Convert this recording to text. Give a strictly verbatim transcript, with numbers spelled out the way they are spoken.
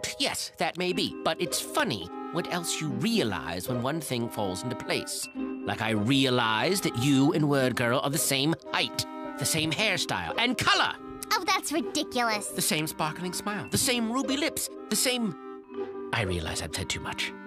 Yes, that may be, but it's funny what else you realize when one thing falls into place. Like I realized that you and Word Girl are the same height, the same hairstyle, and color! Oh, that's ridiculous. The same sparkling smile, the same ruby lips, the same... I realize I've said too much.